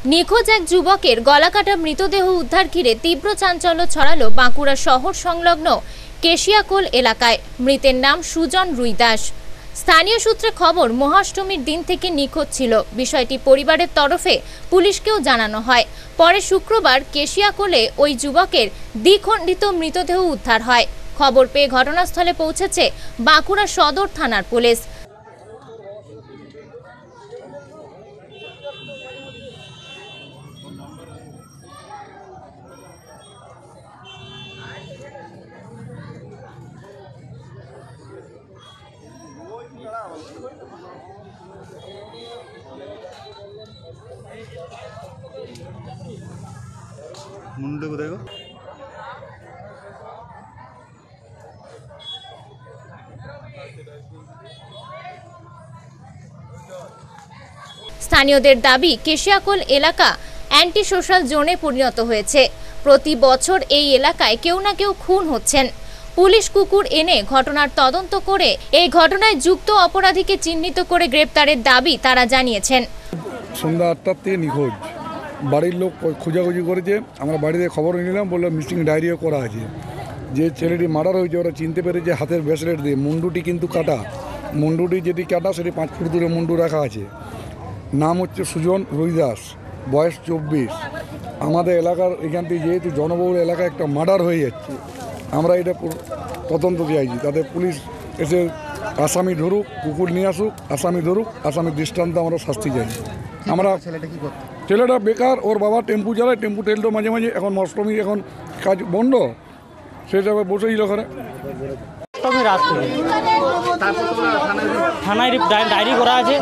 নিখোঁজ এক যুবকের গলাকাটা মৃতদেহ উদ্ধার ঘিরে তীব্র চাঞ্চল্য ছড়ালো বাঁকুড়া শহর সংলগ্ন কেশিয়াকোল এলাকায়। মৃতের নাম সুজন রুইদাস। স্থানীয় সূত্রে খবর, মহাষ্টমীর দিন থেকে নিখোঁজ ছিল। বিষয়টি পরিবারের তরফে পুলিশকেও জানানো হয়। পরে শুক্রবার কেশিয়াকোলে ওই যুবকের দ্বিখণ্ডিত মৃতদেহ উদ্ধার হয়। খবর পেয়ে ঘটনাস্থলে পৌঁছেছে বাঁকুড়া সদর থানার পুলিশ। मुंडे को देखो। স্থানীয়দের দাবি, কেশিয়াকোল এলাকা অ্যান্টি সোশ্যাল জোনে পরিণত হয়েছে। প্রতি বছর এই এলাকায় কেউ না কেউ খুন হচ্ছেন। পুলিশ কুকুর এনে ঘটনার তদন্ত করে এই ঘটনায় যুক্ত অপরাধীকে চিহ্নিত করে গ্রেপ্তারের দাবি তারা জানিয়েছেন। সন্ধ্যা 8টার থেকে নিখোঁজ। বাড়ির লোক খোঁজাখুঁজি করেছে, আমরা বাড়িতে খবর নিলাম, বললাম মিসিং ডায়েরিও করা আছে। যে ছেলেটি মার্ডার হয়েছে ওরা চিনতে পেরেছে হাতের ব্রেসলেট দিয়ে। মুন্ডুটি কিন্তু কাটা, মুন্ডুটি যেটি কাটা সেটি 5 ফুট দূরে মুন্ডু রাখা আছে। নাম হচ্ছে সুজন রুইদাস, বয়স 24। আমাদের এলাকার এখান থেকে যেহেতু জনবহুল এলাকায় একটা মার্ডার হয়ে যাচ্ছে, আমরা এটা তদন্ত চাইছি। তাদের পুলিশ এসে আসামি ধরুক, কুকুর নিয়ে আসুক, আসামি ধরুক, আসামির দৃষ্টান্ত আমরা শাস্তি চাই। আমরা ছেলেটা বেকার, ওর বাবা টেম্পু চালায়, টেম্পু টেলটো মাঝে মাঝে, এখন অষ্টমী এখন কাজ বন্ধ, সে যাবে বসেছিল ওখানে। থানায় ডায়েরি করা আছে,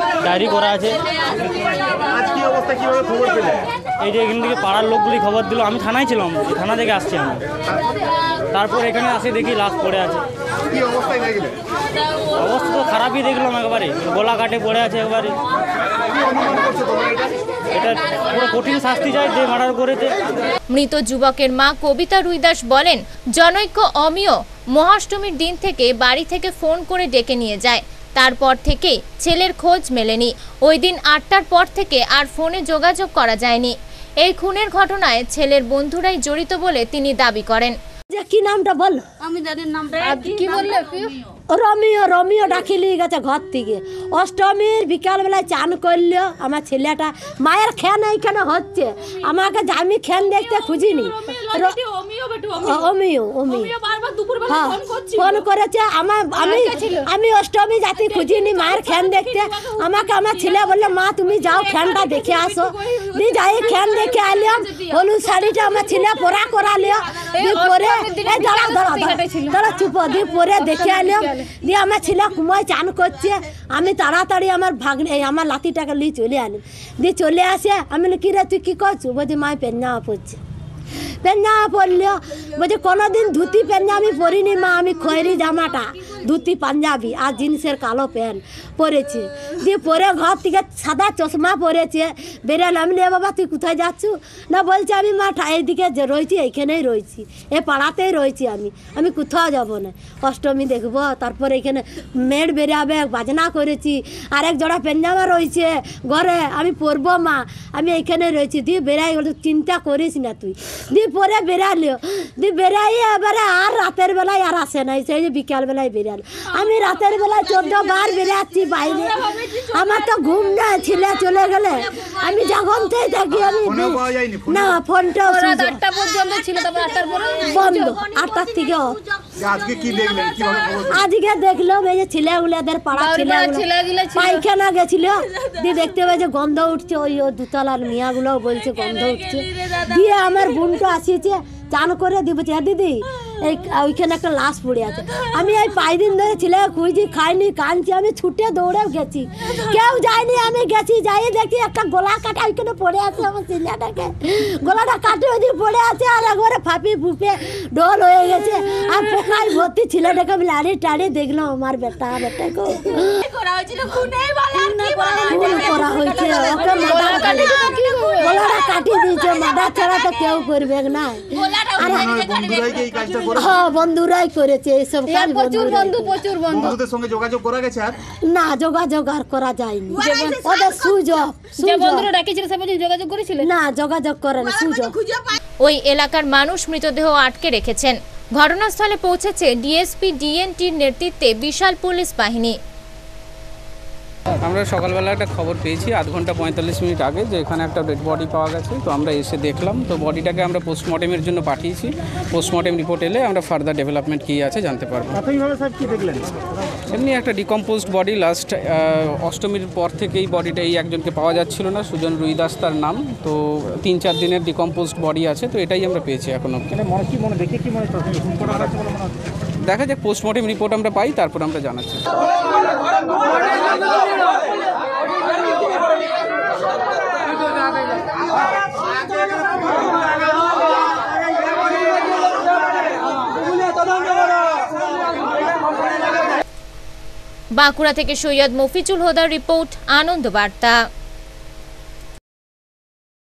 এই যে এখান থেকে পাড়ার লোকগুলি খবর দিল, আমি থানায় ছিলাম, থানা থেকে আসছি আমি। তারপর এখানে আসে দেখি লাশ পড়ে আছে। অবস্থা তো খারাপই দেখলাম, একেবারে গলা কাটে পড়ে আছে একেবারে। এটা পুরো কঠিন শাস্তি চাই যে মার্ডার করেছে। মৃত যুবকের মা কবিতা রুইদাস বলেন, জনৈক অমিয় মহাষ্টমীর দিন থেকে বাড়ি থেকে ফোন করে ডেকে নিয়ে যায়। তারপর থেকে ছেলের খোঁজ মেলেনি। ওই দিন 8টার পর থেকে আর ফোনে যোগাযোগ করা যায়নি। এই খুনের ঘটনায় ছেলের বন্ধুরাই জড়িত বলে তিনি দাবি করেন। কি নামটা বল? আমি জানি নামটা কি বললে? রমিও ডাকি নিয়ে গেছে ঘর থেকে। অষ্টমীর বিকালবেলায় চান করলো আমার ছেলেটা। মায়ের খ্যান এইখানে হচ্ছে, আমাকে আমি খ্যান দেখতে খুঁজিনি। ফোন করেছে আমি অষ্টমী জাতি খুঁজিনি মায়ের খ্যান দেখতে। আমাকে আমার ছেলে বললো, মা তুমি যাও খ্যানটা দেখে আসো। দিয়ে যাই খ্যান দেখে আলাম। হলুদ শাড়িটা আমার ছেলে পরা করালো। পরে দাঁড়া চুপ দিয়ে পরে দেখে আলাম। দিয়ে আমার ছেলে কুমায় চান করছে। আমি তাড়াতাড়ি আমার ভাগ্নে আমার লাঠিটাকে নিয়ে চলে আনি। দিয়ে চলে আসে, আমি কি রে তুই কী করছো? বলছি মায় পেঞ্জামা পড়ছে। পেঞ্জামা পরলো, বলছে কোনোদিন ধুতি পেঞ্জাবি পরিনি মা, আমি খয়েরি জামাটা ধুতি পাঞ্জাবি আর জিন্সের কালো প্যান্ট পরেছে। দিয়ে পরে ঘর থেকে সাদা চশমা পরেছে। বেরোলাম, আমি বাবা তুই কোথায় যাচ্ছ? না বলছে আমি মা এইদিকে রয়েছি, এইখানেই রয়েছি, এ পাড়াতেই রয়েছি, আমি কোথাও যাব না, অষ্টমী দেখবো। তারপরে এখানে মেয়ের বেরাবে বাজনা করেছি, আরেক জোড়া পেঞ্জামা রয়েছে ঘরে, আমি পরবো মা, আমি এইখানে রয়েছি। দিয়ে বেড়াই গেল, চিন্তা করিস না তুই। দিয়ে পরে বেরালো। দিয়ে বেড়াই এবারে আর রাতের বেলায় আর আসে নাই, সেই যে বিকালবেলায় বেরালো। আমি রাতের বেলায় 14 বার বেরাচ্ছি বাইরে, আমার তো ঘুম না, ছেলে চলে গেলে আমি যখন থেকে থাকি আমি না ফোনটা 8টা পর্যন্ত ছিল, তারপর 8টার পরে বন্ধ, 8টার থেকে। আজকে দেখলাম এই যে ছেলেগুলোদের পাড়া ছেলেগুলো পায়খানা গেছিল, দিয়ে দেখতে পাই যে গন্ধ উঠছে। ওই দুতলার মিয়াগুলো বলছে গন্ধ উঠছে। দিয়ে আমার বোনটা আসিয়েছে চান করে দিয়ে বলছে, হ্যাঁ দিদি এই ওইখানে একটা লাশ পড়ে আছে। আমি এই 5 দিন ধরে ছেলে খুঁজি, খাইনি, কাঁদছি। আমি ছুটে দৌড়ে গেছি, কেউ যায়নি, আমি গেছি। যাই দেখি একটা গলা কাটা ওইখানে পড়ে আছে আমার ছেলেটাকে। গলাটা কাটে ওইদিকে পড়ে আছে, আর একবারে ফাঁপি ফুপে ঢোল হয়ে গেছে। আর পোকায় ভর্তি ছেলেটাকে আমি লাড়ি টাড়ি দেখলাম আমার বেটাকে। খুন করা মারা হয়েছে, ওকে গলাটা কাটি দিয়েছে, মাথা ছাড়া তো কেউ করবে না। আর বন্ধুরাই কি এই কাজটা করে? হ্যাঁ, বন্ধুরাই করেছে এইসব কাজ। প্রচুর বন্ধু বন্ধুদের সঙ্গে যোগাযোগ করা গেছে আর না, যোগাযোগ আর করা যায়নি, ওদের সুযোগ যে বন্ধুরা ডাকিছিল সে পর্যন্ত যোগাযোগ করেছিল না, যোগাযোগ করে না, সুযোগ। ওই এলাকার মানুষ মৃতদেহ আটকে রেখেছেন। ঘটনাস্থলে পৌঁছেছে ডিএসপি ডিএনটির নেতৃত্বে বিশাল পুলিশ বাহিনী। আমরা সকালবেলা একটা খবর পেয়েছি 1 ঘন্টা 45 মিনিট আগে যে এখানে একটা ডেড বডি পাওয়া গেছে। তো আমরা এসে দেখলাম, তো বডিটাকে আমরা পোস্টমর্টেমের জন্য পাঠিয়েছি। পোস্টমর্টেম রিপোর্ট এলে আমরা ফার্দার ডেভেলপমেন্ট কী আছে জানতে পারবো। প্রাথমিকভাবে স্যার কি দেখলেন? এমনি একটা ডিকম্পোজড বডি, লাস্ট অষ্টমীর পর থেকে এই বডিটা এই একজনকে পাওয়া যাচ্ছিল না, সুজন রুইদাস তার নাম। তো 3-4 দিনের ডিকম্পোজড বডি আছে, তো এটাই আমরা পেয়েছি এখন অব্দি। দেখা যাক, পোস্টমর্টেম রিপোর্ট আমরা পাই, তারপর আমরা জানাচ্ছি। বাঁকুড়া থেকে সৈয়দ মফিজুল হুদার রিপোর্ট, আনন্দ বার্তা।